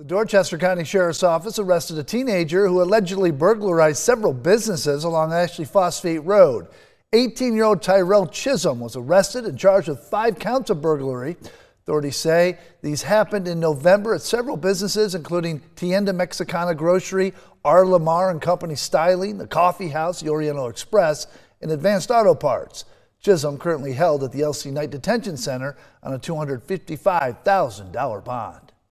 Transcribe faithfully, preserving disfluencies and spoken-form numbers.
The Dorchester County Sheriff's Office arrested a teenager who allegedly burglarized several businesses along Ashley Phosphate Road. eighteen-year-old Tyrell Chisholm was arrested and charged with five counts of burglary. Authorities say these happened in November at several businesses, including Tienda Mexicana Grocery, R. Lamar and Company Styling, the Coffee House, the Oriental Express, and Advanced Auto Parts. Chisholm currently held at the L C Knight Detention Center on a two hundred fifty-five thousand dollar bond.